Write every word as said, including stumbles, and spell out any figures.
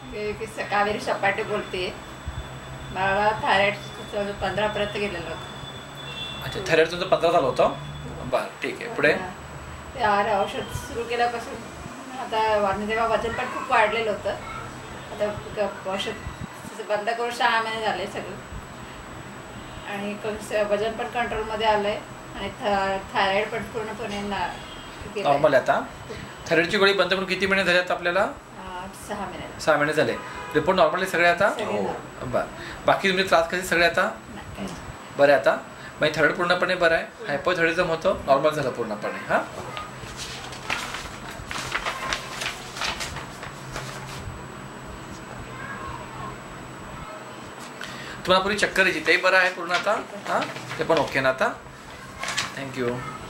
कावेरी सपाटे बोलते. मला थायरॉइड पंधरापर्यंत गेलेलं होतं. अच्छा, थायरॉइड तुमचं पंधरा झालं होतं. बरं, ठीक आहे. पुढे ते औषध सुरू केल्यापासून आता तेव्हा वजन पण खूप वाढलेलं होतं. आता औषध बंद करून सहा महिने झाले सगळं. आणि वजन पण कंट्रोलमध्ये आलं आहे. आणि थायरॉइड पण पूर्णपणे नॉर्मल आहे. आता थायरॉइडची गोळी बंद करून किती महिने झाले आता आपल्याला? सहा महिने सहा महिने झाले. रिपोर्ट नॉर्मल आहे सगळे आता? हो. बरं, बाकी तुमचे त्रास कसे सगळे आता बरं आहे? आता मग थायरॉइड पूर्णपणे बरं आहे. हायपोथायरॉइडिझम होतं, नॉर्मल झालं पूर्णपणे. हां, तुम्हाला पूर्वी चक्कर यायची, तेही बरं आहे पूर्ण आता? हां, ते पण ओके ना आता? थँक्यू.